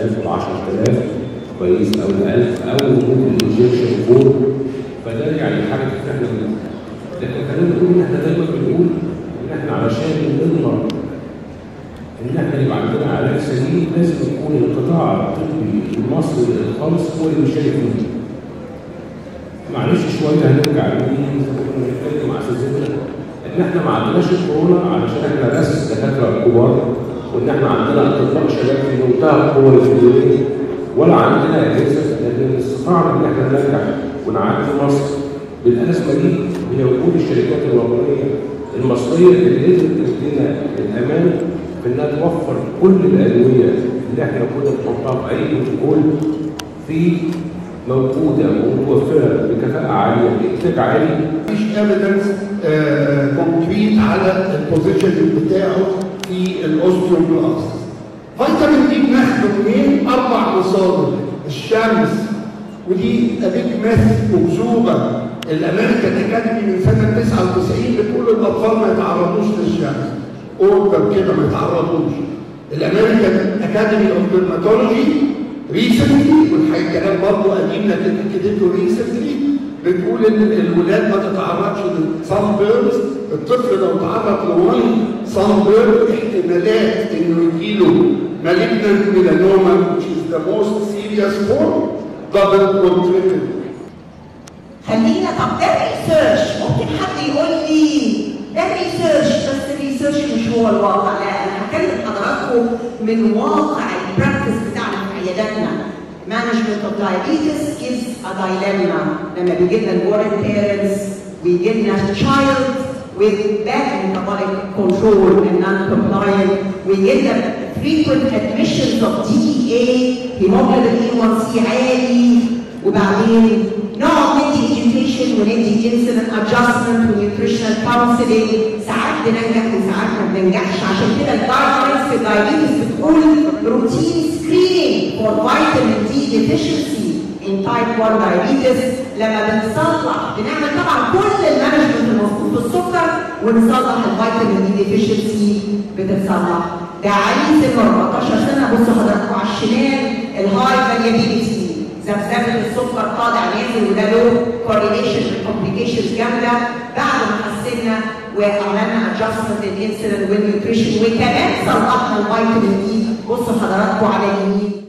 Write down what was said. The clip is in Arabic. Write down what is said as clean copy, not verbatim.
5000 وال 10000 كويس او ال 1000 او ممكن الانجكشن فور، فده يعني حاجه احنا لكن خلينا نقول ان احنا دايما بنقول ان احنا علشان نضمن ان احنا يبقى عندنا علاج سليم لازم يكون القطاع الطبي المصري الخالص هو اللي بيشارك فيه. معلش شويه هنرجع نتكلم مع اساتذتنا ان احنا ما عندناش الكورونا علشان احنا بس دكاتره كبار وان احنا عندنا اطباء شباب في منتهى القوه الفيزيائيه ولا عندنا اجهزه، لكن استطعنا ان احنا ننجح ونعدي مصر بالازمه دي هي وجود الشركات الوطنيه المصريه اللي قدرت تدينا الامان في انها توفر كل الادويه اللي احنا كنا بنحطها في اي بروتوكول في موجوده ومتوفره بكفاءه عاليه بانتاج عالي. مفيش ايفيدنس كونكريت على البوزيشن بتاعه في الاوستيوبلاست. فيتامين دي بناخده منين؟ 4 مصادر: الشمس، ودي ابيك ميث مكذوبه. الامريكان اكاديمي من سنه 99 بتقول الاطفال ما يتعرضوش للشمس. اوردر كده ما يتعرضوش. الامريكان اكاديمي اوف ديرماتولوجي ريسنتلي، والحقيقه كلام برضه قديم لكن اكدته ريسنتلي، بتقول ان الولاد ما تتعرضش للصن بيرنز. الطفل لو تعرض لوان صن بيرن احتمالات انه يجيله malignant melanoma which is the most serious form double or triple. خلينا طب ده ريسيرش، ممكن حد يقول لي ده ريسيرش بس الريسيرش مش هو الواقع. لا، انا هكلم حضراتكم من واقع البراكتس بتاعنا في عياداتنا. Management of diabetes is a dilemma. لما بيجي لنا الورن بيرنتس ويجي لنا child with bad metabolic control and non-compliant, ويجي لنا frequent admissions of DEA, hemoglobin A1C عالي، وبعدين نقعد ندي education وندي insulin adjustment ونيوتريشنال counseling. ساعات بننجح وساعات ما بننجحش. عشان كده الجايدلاينز في الدايابيتس بتقول روتين سكرينينج فور فيتامين دي ديفيشنسي ان تايب 1 diabetes. لما بنصلح بنعمل طبعا كل المانجمنت المظبوط في السكر ونصلح الفيتامين دي ديفيشنسي بتتصلح. ده عيل سن 14 سنه، بصوا حضراتكم على الشمال الهاي فاريابيلتي، ذبذبه السكر طالع نازل، وده له كورليشن بالكومبليكيشنز جامده. بعد ما حسنا وعملنا ادجستمنت للانسولين والنيوتريشن وكمان صلحنا الفيتامين دي، بصوا حضراتكم على اليمين